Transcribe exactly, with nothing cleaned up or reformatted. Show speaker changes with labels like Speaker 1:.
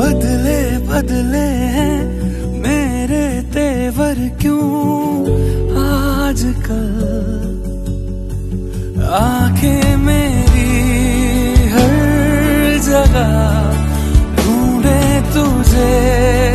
Speaker 1: बदले बदले हैं मेरे तेवर क्यों आजकल। आंखें मेरी हर जगह ढूंढे तुझे